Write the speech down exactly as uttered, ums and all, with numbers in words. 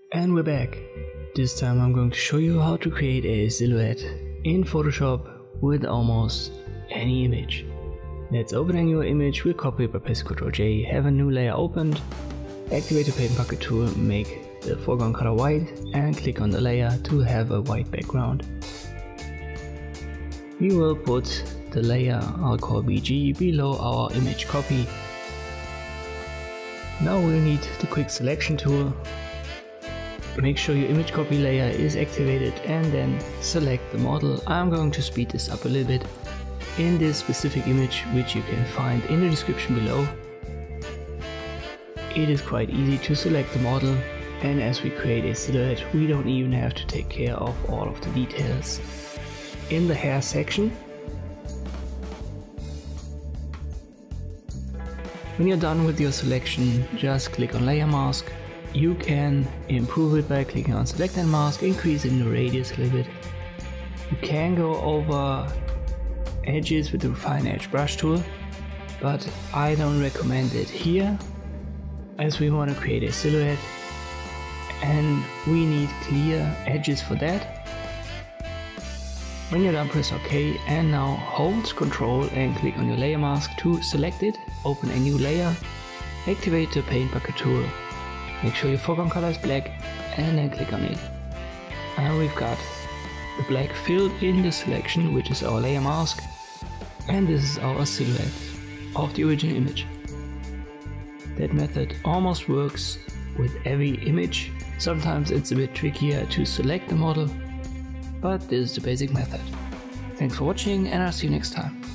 And we're back. This time I'm going to show you how to create a silhouette in Photoshop with almost any image. Let's open a new image, we'll copy it by pressing control J, have a new layer opened, activate the paint bucket tool, make the foreground color white and click on the layer to have a white background. We will put the layer I'll call B G below our image copy. Now we'll need the quick selection tool. Make sure your image copy layer is activated and then select the model. I'm going to speed this up a little bit. In this specific image, which you can find in the description below, it is quite easy to select the model, and as we create a silhouette we don't even have to take care of all of the details. In the hair section, when you're done with your selection, just click on layer mask. You can improve it by clicking on select and mask, increasing the radius a little bit. You can go over edges with the refine edge brush tool, but I don't recommend it here as we want to create a silhouette and we need clear edges for that. When you're done, press OK and now hold Control and click on your layer mask to select it, open a new layer, activate the paint bucket tool. Make sure your foreground color is black and then click on it. And we've got the black filled in the selection, which is our layer mask. And this is our silhouette of the original image. That method almost works with every image. Sometimes it's a bit trickier to select the model, but this is the basic method. Thanks for watching and I'll see you next time.